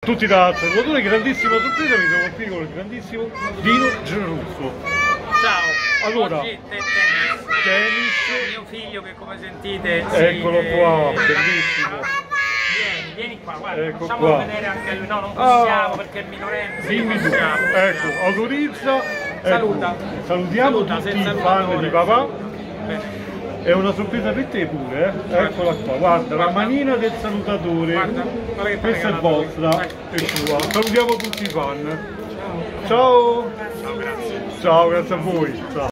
Tutti da salutatore, grandissima sorpresa, mi trovo qui con il grandissimo Dino Gianrusso. Ciao, allora, oggi tennis, mio figlio che come sentite... Eccolo qua, bellissimo. Vieni qua, guarda, ecco facciamolo qua. vedere anche a lui, no non possiamo perché è minorense. Dimmi tu, ecco, autorizza, Saluta. Ecco, salutiamo tutti i fan di papà. Bene. È una sorpresa per te pure, eccola qua, guarda, la manina del salutatore, Guarda che questa è vostra, è tua. Salutiamo tutti i fan. Ciao! Ciao, grazie. Ciao, grazie a voi. Ciao.